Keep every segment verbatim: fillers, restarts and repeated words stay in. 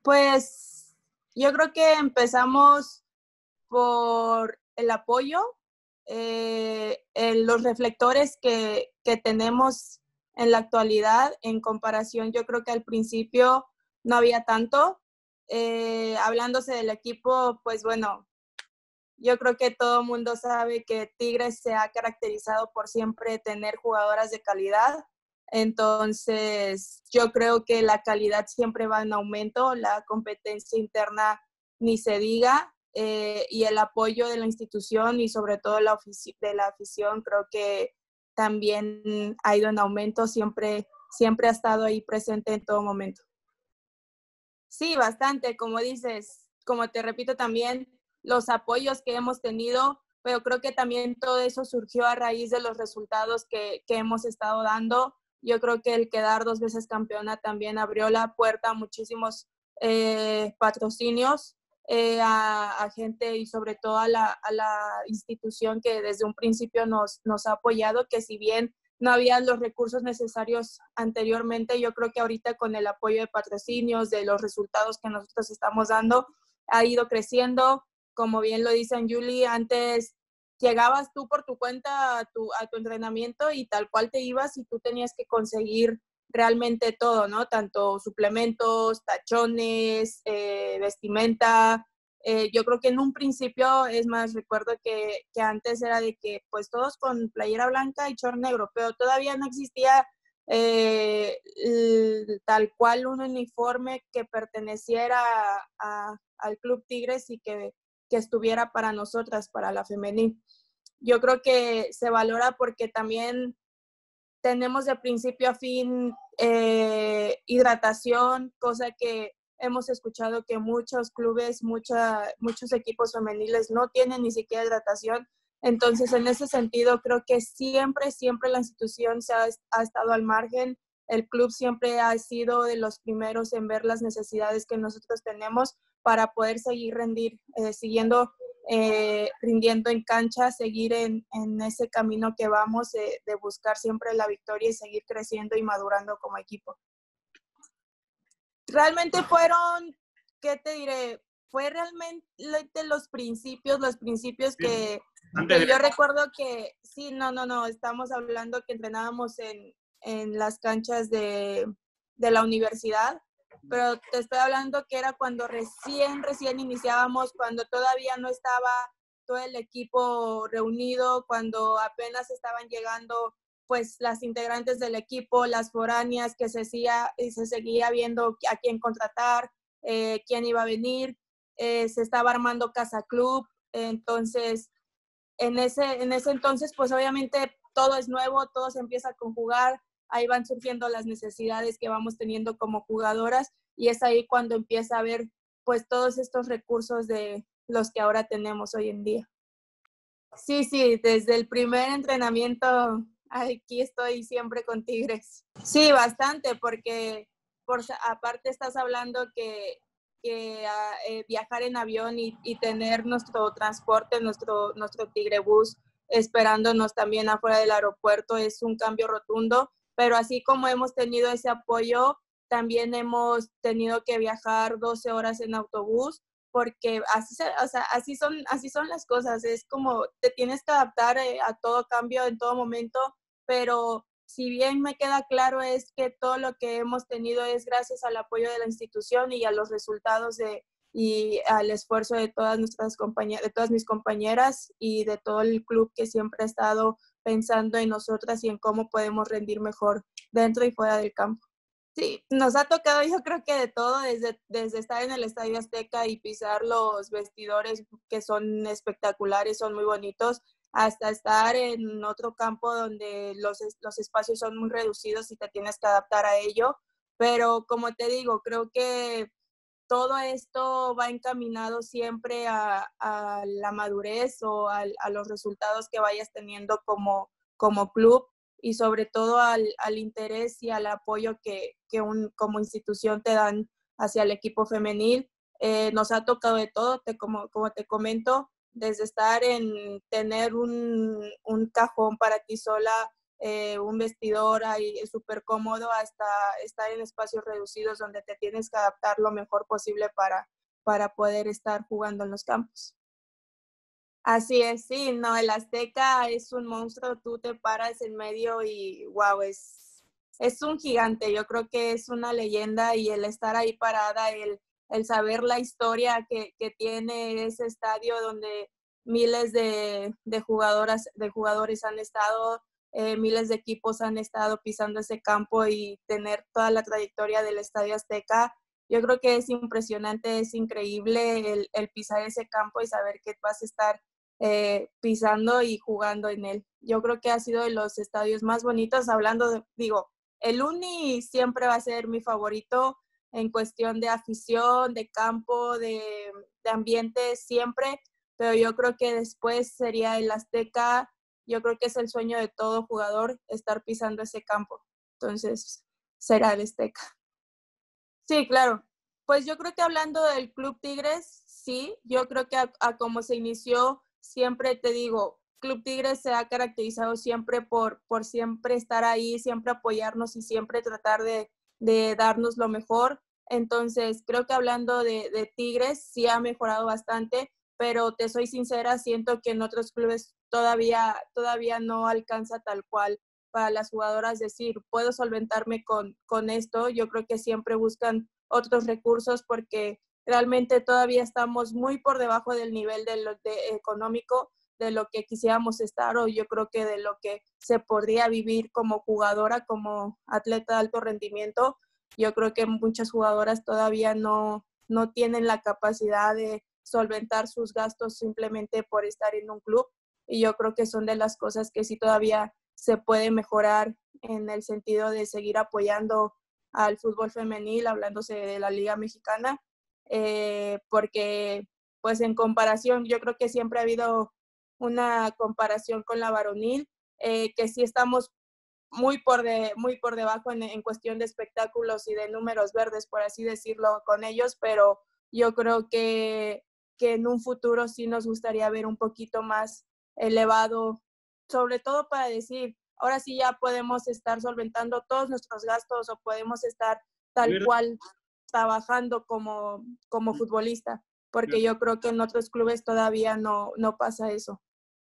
Pues yo creo que empezamos por el apoyo, eh, el, los reflectores que, que tenemos en la actualidad en comparación. Yo creo que al principio no había tanto. Eh, hablándose del equipo, pues bueno, yo creo que todo el mundo sabe que Tigres se ha caracterizado por siempre tener jugadoras de calidad. Entonces, yo creo que la calidad siempre va en aumento, la competencia interna ni se diga, eh, y el apoyo de la institución y sobre todo la ofici- de la afición creo que también ha ido en aumento, siempre, siempre ha estado ahí presente en todo momento. Sí, bastante, como dices, como te repito también, los apoyos que hemos tenido, pero creo que también todo eso surgió a raíz de los resultados que, que hemos estado dando. Yo creo que el quedar dos veces campeona también abrió la puerta a muchísimos eh, patrocinios, eh, a, a gente y sobre todo a la, a la institución que desde un principio nos, nos ha apoyado, que si bien no había los recursos necesarios anteriormente, yo creo que ahorita con el apoyo de patrocinios, de los resultados que nosotros estamos dando, ha ido creciendo. Como bien lo dicen Julie, antes llegabas tú por tu cuenta a tu, a tu entrenamiento y tal cual te ibas y tú tenías que conseguir realmente todo, ¿no? Tanto suplementos, tachones, eh, vestimenta. Eh, yo creo que en un principio, es más, recuerdo que, que antes era de que pues todos con playera blanca y short negro, pero todavía no existía eh, el, tal cual un uniforme que perteneciera a, a, al Club Tigres y que, que estuviera para nosotras, para la femenil. Yo creo que se valora porque también tenemos de principio a fin eh, hidratación, cosa que hemos escuchado que muchos clubes, mucha, muchos equipos femeniles no tienen ni siquiera hidratación. Entonces, en ese sentido, creo que siempre, siempre la institución se ha, ha estado al margen. El club siempre ha sido de los primeros en ver las necesidades que nosotros tenemos para poder seguir rendir, eh, siguiendo eh, rindiendo en cancha, seguir en, en ese camino que vamos eh, de buscar siempre la victoria y seguir creciendo y madurando como equipo. Realmente fueron, ¿qué te diré? Fue realmente los principios, los principios que, que yo recuerdo que, sí, no, no, no, estamos hablando que entrenábamos en, en las canchas de, de la universidad, pero te estoy hablando que era cuando recién, recién iniciábamos, cuando todavía no estaba todo el equipo reunido, cuando apenas estaban llegando pues las integrantes del equipo, las foráneas, que se, hacía, se seguía viendo a quién contratar, eh, quién iba a venir, eh, se estaba armando Casa Club, entonces en ese, en ese entonces pues obviamente todo es nuevo, todo se empieza a conjugar, ahí van surgiendo las necesidades que vamos teniendo como jugadoras y es ahí cuando empieza a ver pues todos estos recursos de los que ahora tenemos hoy en día. Sí, sí, desde el primer entrenamiento aquí estoy siempre con Tigres. Sí, bastante, porque por, aparte estás hablando que, que uh, eh, viajar en avión y, y tener nuestro transporte, nuestro, nuestro Tigrebús esperándonos también afuera del aeropuerto es un cambio rotundo, pero así como hemos tenido ese apoyo, también hemos tenido que viajar doce horas en autobús, porque así, o sea, así, son, así son las cosas, es como te tienes que adaptar eh, a todo cambio en todo momento, pero si bien me queda claro es que todo lo que hemos tenido es gracias al apoyo de la institución y a los resultados de, y al esfuerzo de todas nuestras compañeras, de todas mis compañeras y de todo el club que siempre ha estado pensando en nosotras y en cómo podemos rendir mejor dentro y fuera del campo. Sí, nos ha tocado yo creo que de todo, desde, desde estar en el Estadio Azteca y pisar los vestidores que son espectaculares, son muy bonitos, hasta estar en otro campo donde los, los espacios son muy reducidos y te tienes que adaptar a ello. Pero como te digo, creo que todo esto va encaminado siempre a, a la madurez o a, a los resultados que vayas teniendo como, como club y sobre todo al, al interés y al apoyo que, que un, como institución te dan hacia el equipo femenil. Eh, nos ha tocado de todo, te, como, como te comento, desde estar en tener un, un cajón para ti sola eh, un vestidor ahí súper cómodo, hasta estar en espacios reducidos donde te tienes que adaptar lo mejor posible para, para poder estar jugando en los campos. Así es, sí, no, el Azteca es un monstruo, tú te paras en medio y wow, es, es un gigante, yo creo que es una leyenda y el estar ahí parada, el, el saber la historia que, que tiene ese estadio donde miles de, de, jugadoras, de jugadores han estado, eh, miles de equipos han estado pisando ese campo y tener toda la trayectoria del Estadio Azteca. Yo creo que es impresionante, es increíble el, el pisar ese campo y saber que vas a estar Eh, pisando y jugando en él. Yo creo que ha sido de los estadios más bonitos, hablando de, digo, el Uni siempre va a ser mi favorito en cuestión de afición, de campo, de, de ambiente, siempre, pero yo creo que después sería el Azteca. Yo creo que es el sueño de todo jugador estar pisando ese campo, entonces será el Azteca. Sí, claro. Pues yo creo que hablando del Club Tigres, sí, yo creo que a, a como se inició, siempre te digo, Club Tigres se ha caracterizado siempre por, por siempre estar ahí, siempre apoyarnos y siempre tratar de, de darnos lo mejor. Entonces, creo que hablando de, de Tigres, sí ha mejorado bastante, pero te soy sincera, siento que en otros clubes todavía, todavía no alcanza tal cual para las jugadoras decir, puedo solventarme con, con esto. Yo creo que siempre buscan otros recursos porque realmente todavía estamos muy por debajo del nivel de lo, de, económico de lo que quisiéramos estar, o yo creo que de lo que se podría vivir como jugadora, como atleta de alto rendimiento. Yo creo que muchas jugadoras todavía no, no tienen la capacidad de solventar sus gastos simplemente por estar en un club, y yo creo que son de las cosas que sí todavía se puede mejorar en el sentido de seguir apoyando al fútbol femenil, hablándose de la Liga Mexicana, eh, porque pues en comparación, yo creo que siempre ha habido una comparación con la varonil, eh, que sí estamos muy por, de, muy por debajo en, en cuestión de espectáculos y de números verdes, por así decirlo, con ellos, pero yo creo que, que en un futuro sí nos gustaría ver un poquito más elevado, sobre todo para decir, ahora sí ya podemos estar solventando todos nuestros gastos o podemos estar tal cual trabajando como, como futbolista, porque yo creo que en otros clubes todavía no, no pasa eso.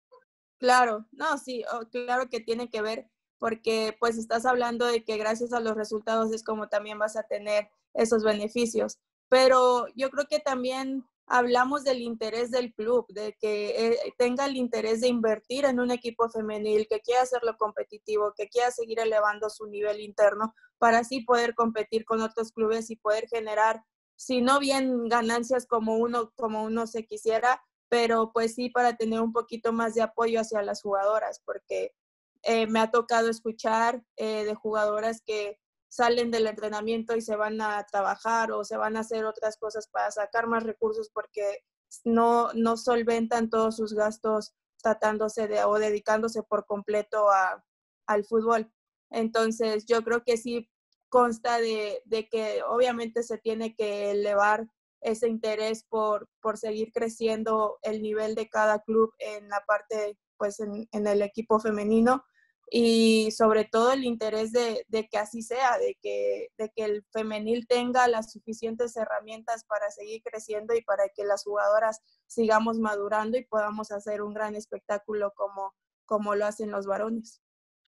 Claro, no, sí, oh, claro que tiene que ver, porque pues estás hablando de que gracias a los resultados es como también vas a tener esos beneficios, pero yo creo que también hablamos del interés del club, de que eh, tenga el interés de invertir en un equipo femenil, que quiera hacerlo competitivo, que quiera seguir elevando su nivel interno para así poder competir con otros clubes y poder generar, si no bien ganancias como uno, como uno se quisiera, pero pues sí para tener un poquito más de apoyo hacia las jugadoras, porque eh, me ha tocado escuchar eh, de jugadoras que salen del entrenamiento y se van a trabajar o se van a hacer otras cosas para sacar más recursos porque no, no solventan todos sus gastos tratándose de o dedicándose por completo a, al fútbol. Entonces yo creo que sí consta de, de que obviamente se tiene que elevar ese interés por, por seguir creciendo el nivel de cada club en la parte, pues en, en el equipo femenino, y sobre todo el interés de, de que así sea, de que, de que el femenil tenga las suficientes herramientas para seguir creciendo y para que las jugadoras sigamos madurando y podamos hacer un gran espectáculo como, como lo hacen los varones.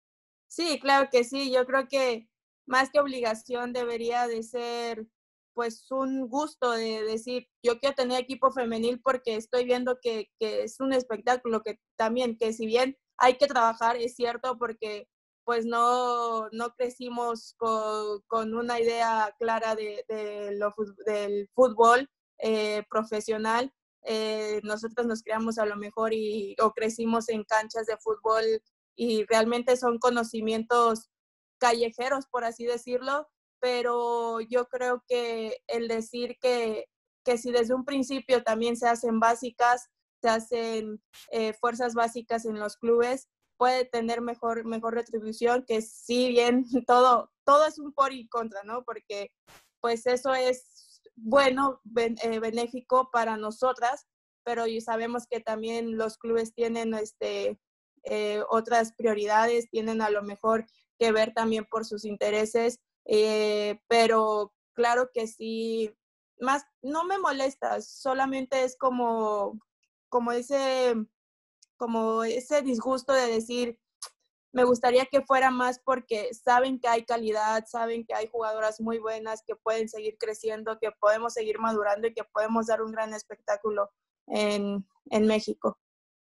Sí, claro que sí, yo creo que más que obligación debería de ser pues un gusto de decir, yo quiero tener equipo femenil porque estoy viendo que, que es un espectáculo, que también, que si bien hay que trabajar, es cierto, porque pues no, no crecimos con, con una idea clara de, de lo, del fútbol eh, profesional. Eh, nosotros nos creamos a lo mejor y, o crecimos en canchas de fútbol y realmente son conocimientos callejeros, por así decirlo, pero yo creo que el decir que, que si desde un principio también se hacen básicas, se hacen eh, fuerzas básicas en los clubes, puede tener mejor, mejor retribución, que si bien todo, todo es un por y contra, ¿no? Porque pues eso es bueno, ben, eh, benéfico para nosotras, pero sabemos que también los clubes tienen este eh, otras prioridades, tienen a lo mejor que ver también por sus intereses, eh, pero claro que sí, más no me molesta, solamente es como, como ese, como ese disgusto de decir, me gustaría que fuera más porque saben que hay calidad, saben que hay jugadoras muy buenas que pueden seguir creciendo, que podemos seguir madurando y que podemos dar un gran espectáculo en, en México.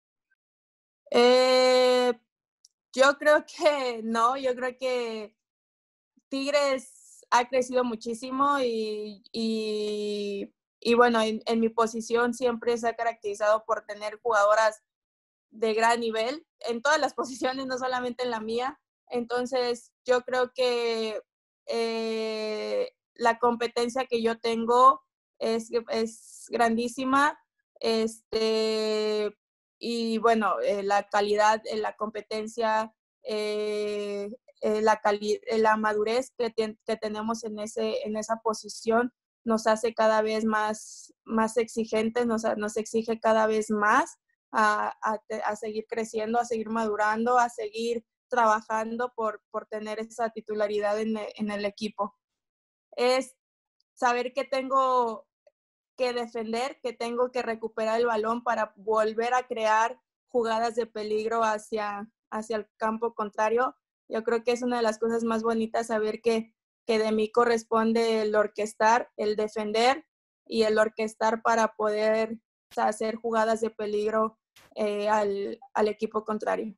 Eh, yo creo que no, yo creo que Tigres ha crecido muchísimo y, y, y bueno, en, en mi posición siempre se ha caracterizado por tener jugadoras de gran nivel en todas las posiciones, no solamente en la mía. Entonces, yo creo que eh, la competencia que yo tengo es, es grandísima. Este, y bueno, eh, la calidad, eh, la competencia, eh, eh, la, cali la madurez que, te que tenemos en, ese, en esa posición nos hace cada vez más, más exigentes, nos, nos exige cada vez más a, a, a seguir creciendo, a seguir madurando, a seguir trabajando por, por tener esa titularidad en, en el equipo. Es saber que tengo que defender, que tengo que recuperar el balón para volver a crear jugadas de peligro hacia, hacia el campo contrario. Yo creo que es una de las cosas más bonitas saber que, que de mí corresponde el orquestar, el defender y el orquestar para poder, o sea, hacer jugadas de peligro eh, al, al equipo contrario.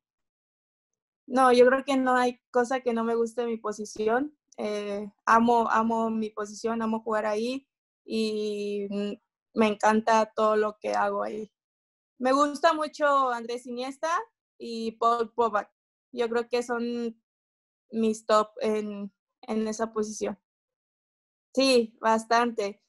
No, yo creo que no hay cosa que no me guste de mi posición. Eh, amo, amo mi posición, amo jugar ahí y me encanta todo lo que hago ahí. Me gusta mucho Andrés Iniesta y Paul Pogba. Yo creo que son mis top en, en esa posición. Sí, bastante.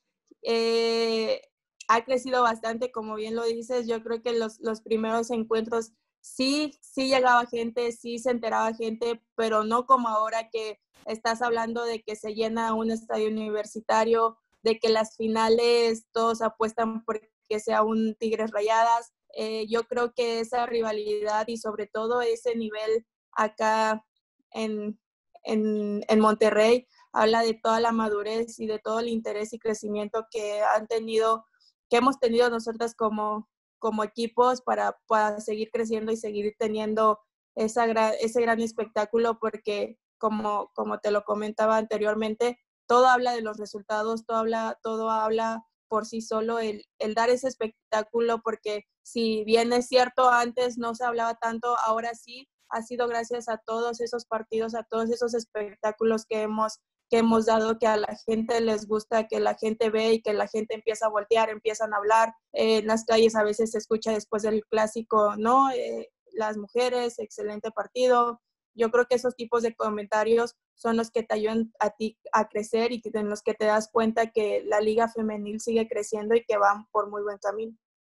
Eh, ha crecido bastante, como bien lo dices. Yo creo que los, los primeros encuentros sí, sí llegaba gente, sí se enteraba gente, pero no como ahora que estás hablando de que se llena un estadio universitario, de que las finales todos apuestan por que sea un Tigres Rayadas. Eh, yo creo que esa rivalidad y sobre todo ese nivel acá en, en, en Monterrey habla de toda la madurez y de todo el interés y crecimiento que han tenido, que hemos tenido nosotras como, como equipos para, para seguir creciendo y seguir teniendo esa gran, ese gran espectáculo, porque como, como te lo comentaba anteriormente, todo habla de los resultados, todo habla, todo habla por sí solo, el, el dar ese espectáculo, porque si bien es cierto, antes no se hablaba tanto, ahora sí, ha sido gracias a todos esos partidos, a todos esos espectáculos que hemos que hemos dado, que a la gente les gusta, que la gente ve y que la gente empieza a voltear, empiezan a hablar. Eh, en las calles a veces se escucha después del clásico, ¿no? Eh, las mujeres, excelente partido. Yo creo que esos tipos de comentarios son los que te ayudan a ti a crecer y en los que te das cuenta que la liga femenil sigue creciendo y que van por muy buen camino.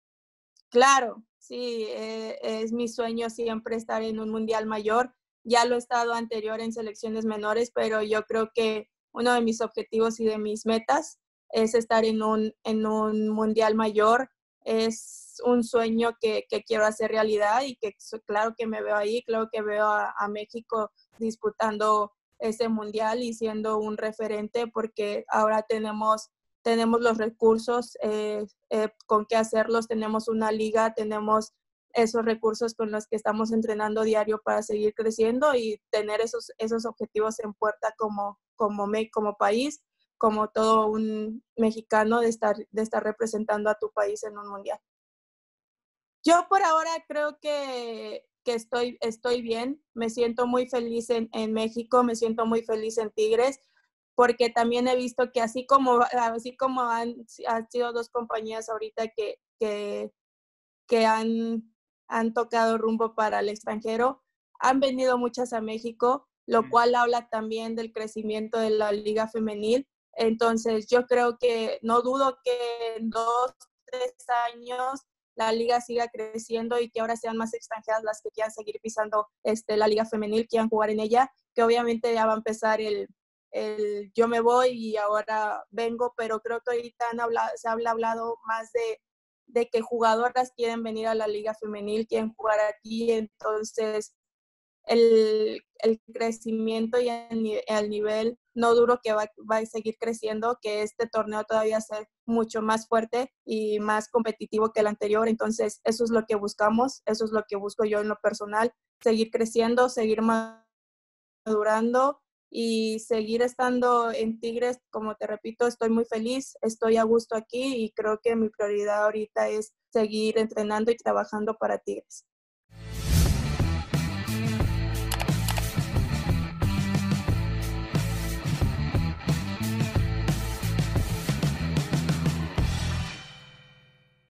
Claro, sí, eh, es mi sueño siempre estar en un mundial mayor. Ya lo he estado anterior en selecciones menores, pero yo creo que uno de mis objetivos y de mis metas es estar en un, en un mundial mayor. Es un sueño que, que quiero hacer realidad y que claro que me veo ahí, claro que veo a, a México disputando ese mundial y siendo un referente, porque ahora tenemos tenemos los recursos eh, eh, con qué hacerlos, tenemos una liga, tenemos esos recursos con los que estamos entrenando diario para seguir creciendo y tener esos, esos objetivos en puerta como, como, me, como país, como todo un mexicano de estar, de estar representando a tu país en un mundial. Yo por ahora creo que, que estoy, estoy bien, me siento muy feliz en, en México, me siento muy feliz en Tigres, porque también he visto que así como, así como han, han sido dos compañías ahorita que, que, que han, han tocado rumbo para el extranjero, han venido muchas a México, lo cual habla también del crecimiento de la liga femenil. Entonces yo creo que no dudo que en dos, tres años la liga siga creciendo y que ahora sean más extranjeras las que quieran seguir pisando este, la liga femenil, quieran jugar en ella, que obviamente ya va a empezar el, el yo me voy y ahora vengo, pero creo que ahorita han hablado, se ha hablado más de, de que jugadoras quieren venir a la liga femenil, quieren jugar aquí, entonces el, el crecimiento y el, el nivel no duro que va, va a seguir creciendo, que este torneo todavía sea mucho más fuerte y más competitivo que el anterior. Entonces eso es lo que buscamos, eso es lo que busco yo en lo personal, seguir creciendo, seguir madurando y seguir estando en Tigres. Como te repito, estoy muy feliz, estoy a gusto aquí y creo que mi prioridad ahorita es seguir entrenando y trabajando para Tigres.